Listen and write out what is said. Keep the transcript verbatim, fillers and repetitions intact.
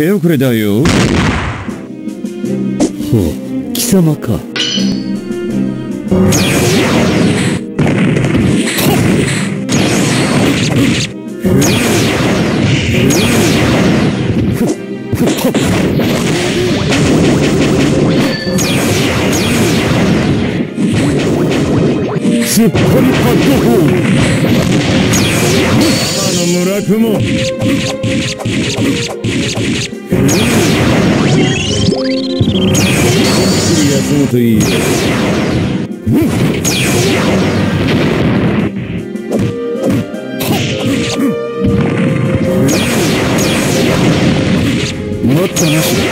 手遅れだよ。ほう、貴様か。突っ張りパッド砲。あの村雲。休むといいよ。待ったなしだ。